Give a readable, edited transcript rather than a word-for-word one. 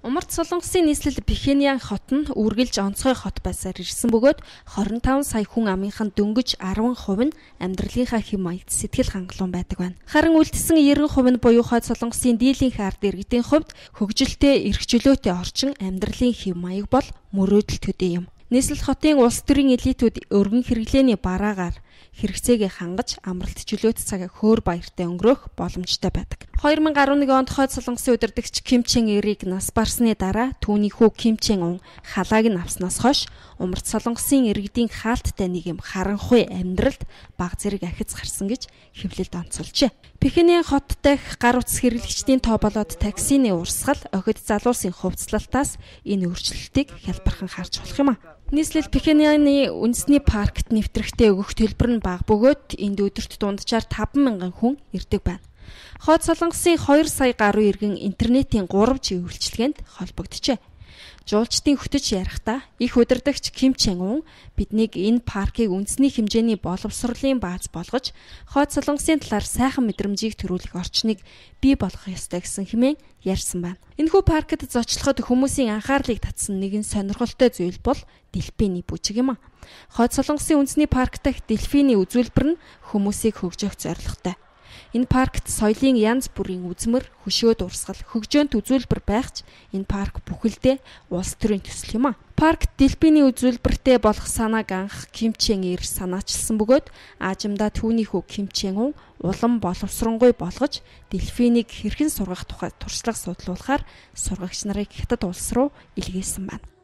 Умард Солонгосын нийслэл Пхеньян хот нь үргэлж онцгой хот байсаар ирсэн бөгөөд 25 сая хүн амынхан дөнгөж 10% нь амьдралынхаа хэм маягт сэтгэл хангалуун байдаг байна. Харин үлдсэн 90% нь буюу Хойд Солонгосын дийлэнх ард иргэдийн хувьд хөгжилтэй эрх чөлөөтэй орчин амьдралын хэм маяг бол мөрөөдөл төдий юм. Нийслэл хотын улс төрийн элитүүд өргөн хэрэглээний бараагаар хэрэгцээгээ хангаж амралт чөлөөт цагийг хөөр баяртай өнгөрөөх боломжтой байдаг. 2011 онд Хойд Солонгосын удирдагч Ким Чен Ирийг нас барсны дараа түүний хүү Ким Чен Ун халааг нь авснаас хойш Умард Солонгосын иргэдийн хаалттай нийгэм харанхуй амьдралд баг зэрэг ахиц гарсан гэж хэвлэлд онцолжээ. Пхеньян хот дахь гар утас хэрэглэгчдийн тоо болоод таксины урсгал охид залуусын хувцлалтаас энэ өөрчлөлтийг хялбархан харж болох юм а. Нийслэл Пхеньяны үндэсний паркт нэвтрэгтээ өгөх төлбөр нь бага бөгөөд энд өдөрт дунджаар 5,000 хүн ирдэг байна. Хойд Солонгосын 2 сая гаруй иргэн интернетийн 3G үйлчилгээнд холбогджээ. Жуулчдын хөтөж ярихдаа их удирдагч Ким Чен Ун биднийг энэ паркийг үндэсний хэмжээний боловсролын бааз болгож Хойд Солонгосын талаар сайхан мэдрэмжийг төрүүлэх орчныг бий болгох ёстой гэсэн хэмээн ярьсан байна. Энэхүү паркт зочлоход хүмүүсийн анхаарлыг татсан нэгэн сонирхолтой зүйл бол дельфиний бүжиг юм а. Хойд Солонгосын үндэсний парк дахь дельфиний үзүүлбэр нь хүмүүсийг хөгжөөх зорилготой. Энэ паркт соёлын янз бүрийн үзмэр, хөшөөд урсгал, хөгжөөнт үзүүлбэр байх ч энэ парк бүхэлдээ улс төрийн төсөл юм а. Паркт дельфиний үзүүлбэртэй болох санааг анх Ким Чен Ир санаачилсан бөгөөд аажимдаа түүний хүү Ким Чен Ун улам боловсронгуй болгож дельфинийг хэрхэн сургах тухай туршлага судлуулахаар сургагч нарыг Хятад улс руу илгээсэн байна.